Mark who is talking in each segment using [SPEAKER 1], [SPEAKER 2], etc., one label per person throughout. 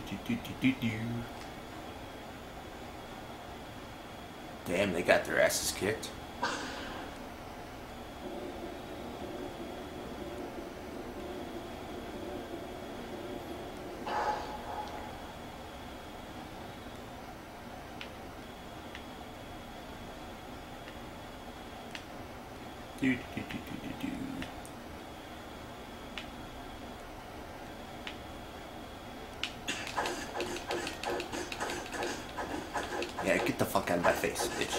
[SPEAKER 1] Damn, they got their asses kicked. Yeah, get the fuck out of my face, bitch.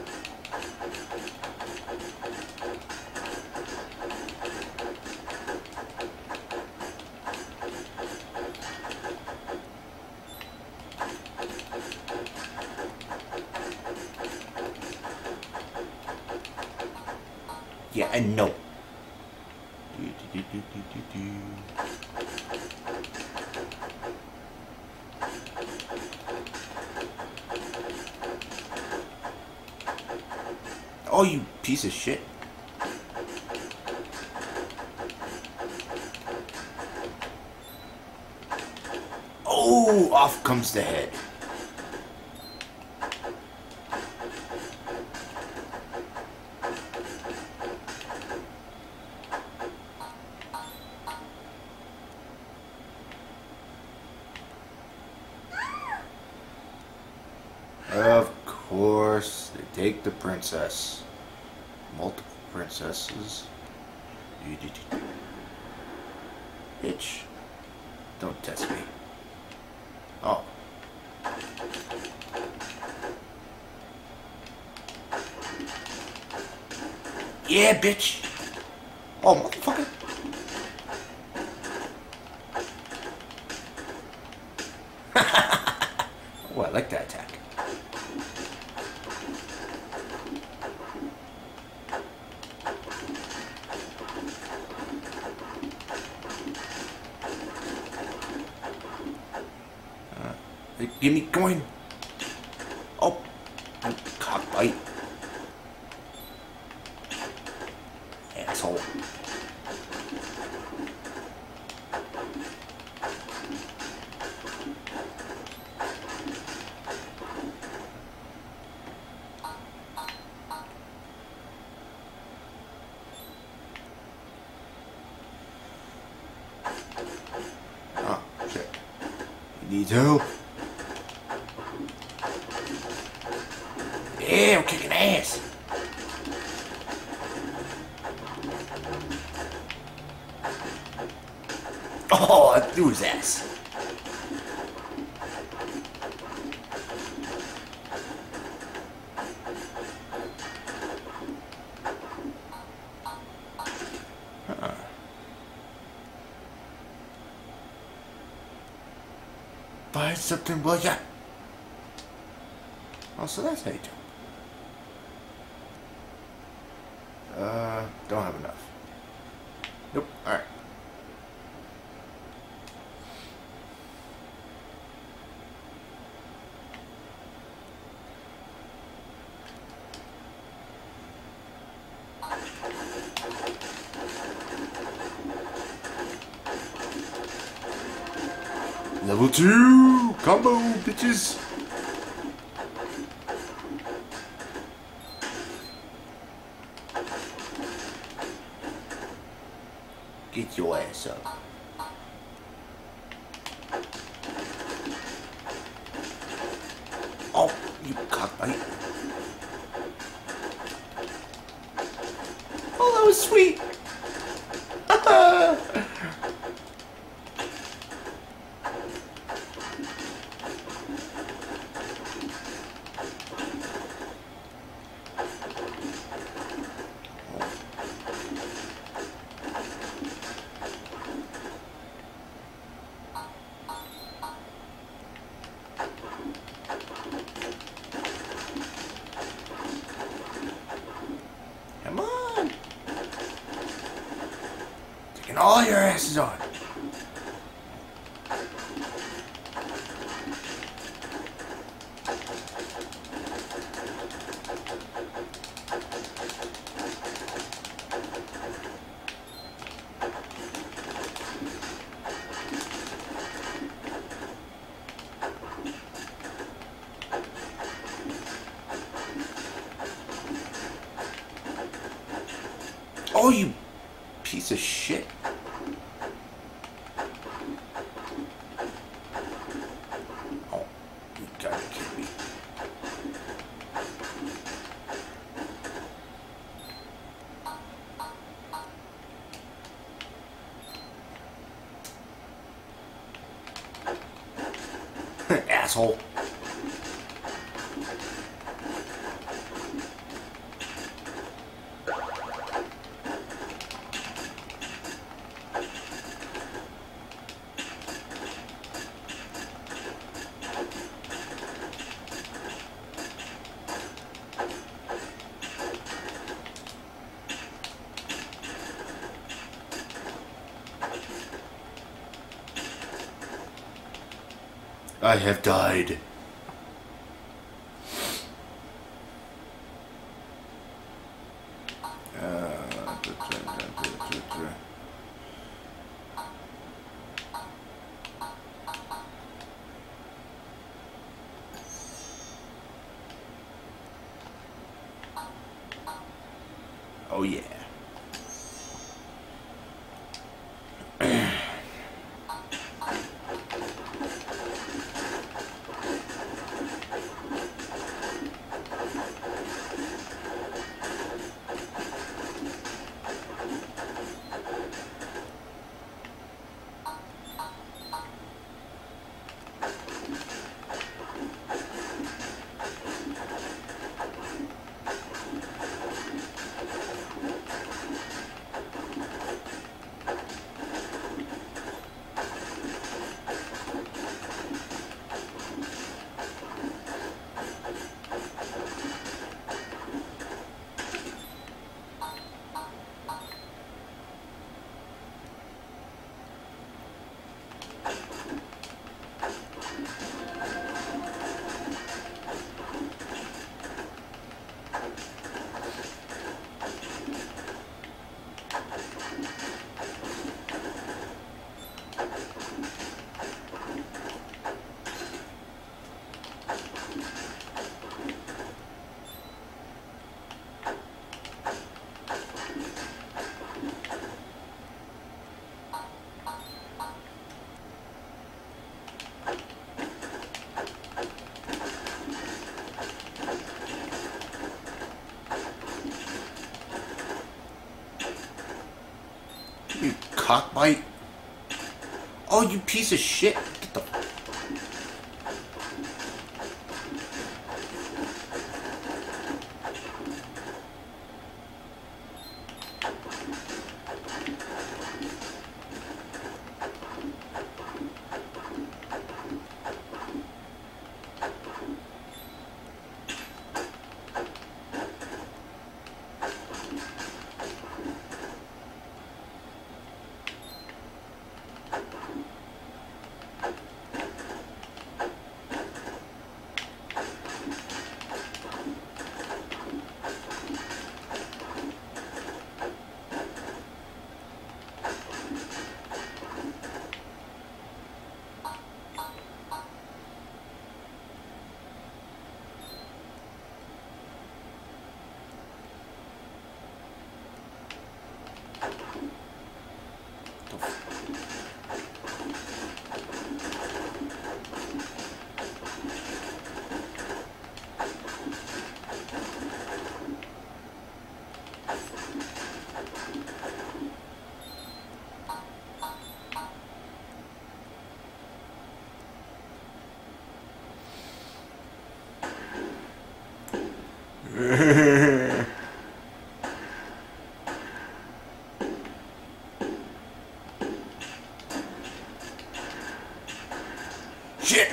[SPEAKER 1] Yeah, I know. Oh, you piece of shit. Oh, off comes the head. Of course, they take the princess. Multiple princesses. Bitch. Don't test me. Oh. Yeah, bitch. Oh, motherfucker. Oh, I like that attack. Give me coin. Oh, cockbite. Asshole. Oh, shit. He needs help. Yeah, I'm kicking ass. Oh, I threw his ass. Find something, will ya? Oh, so that's how you do. Don't have enough. Nope. Alright. Level 2! Combo, bitches! Get your ass up. Oh, you cockbite. Oh, that was sweet. Come on. Taking all your asses on. Oh, you piece of shit. Oh, you gotta be kidding me. Asshole. I have died. Oh yeah. You cockbite. Oh, you piece of shit. Get the... Shit!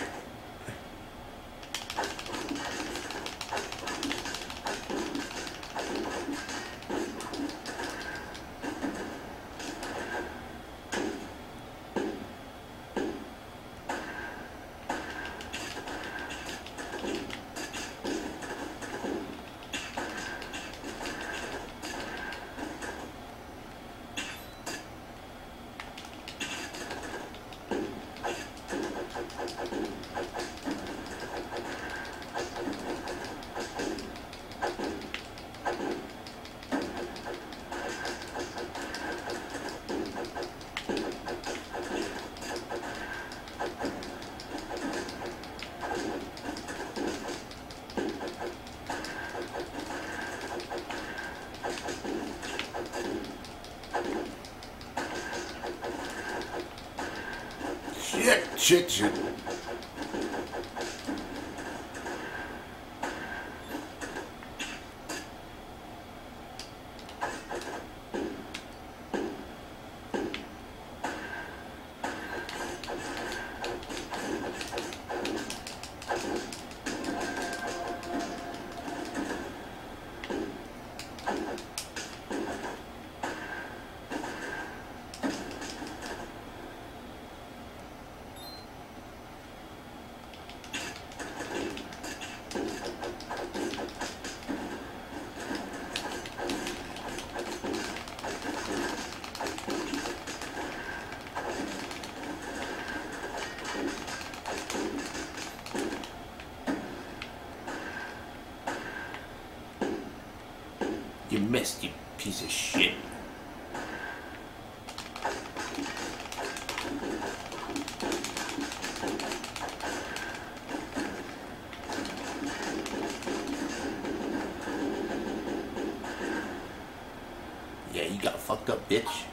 [SPEAKER 1] shit. You missed, you piece of shit. Yeah, you got fucked up, bitch.